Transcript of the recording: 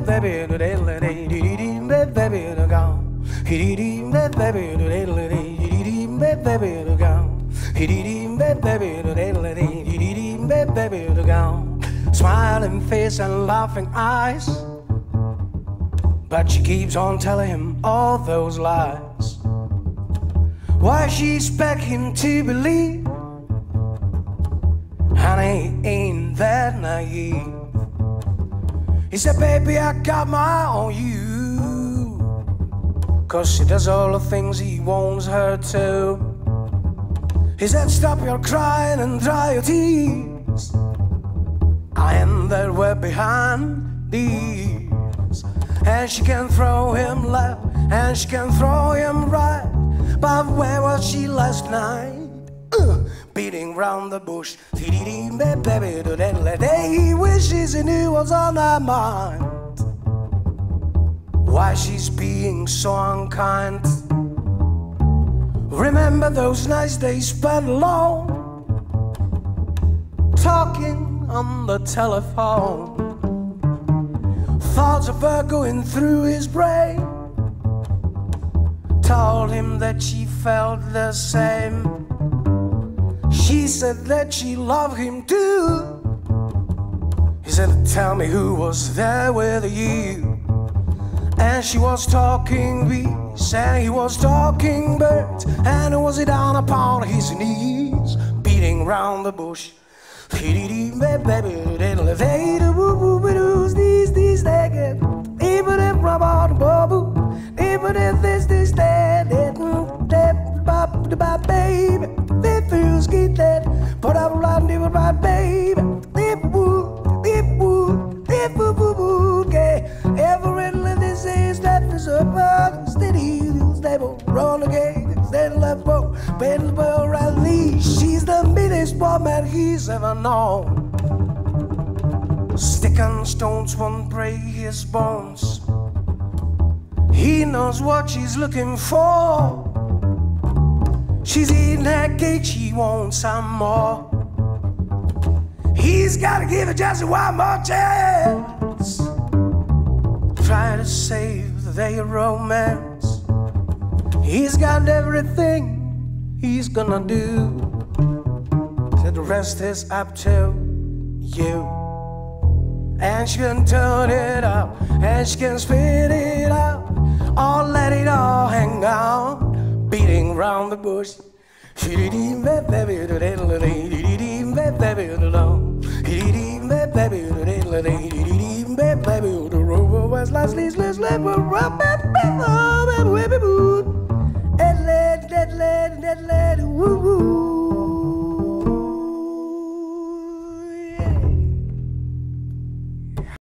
Smiling face and laughing eyes, but she keeps on telling him all those lies. Why she expect him to believe? Honey, ain't that naive? He said, baby, I got my eye on you, 'cause she does all the things he wants her to. He said, stop your crying and dry your tears. I am that way behind these. And she can throw him left and she can throw him right. But where was she last night? Beating round the bush. He wishes he knew what's on her mind. Why she's being so unkind. Remember those nice days spent alone, talking on the telephone. Thoughts of her going through his brain told him that she felt the same. She said that she loved him too. He said, tell me who was there with you. And she was talking bees and he was talking birds, and was he down upon his knees, beating round the bush. These naked, even if robot bubble, even if this dead, baby, they feel skeet that, but I'm around even right, baby. If every little this is that is a bug, steady, stable, roll again, steady left boat, bend the bell right leash. She's the meanest woman he's ever known. Stick and stones won't break his bones. He knows what she's looking for. She's eating that cake, she wants some more. He's gotta give it just one more chance. Try to save their romance. He's got everything he's gonna do. So the rest is up to you. And she can turn it up, and she can spit it out, or let it all hang out, beating round the bush. The rover was last,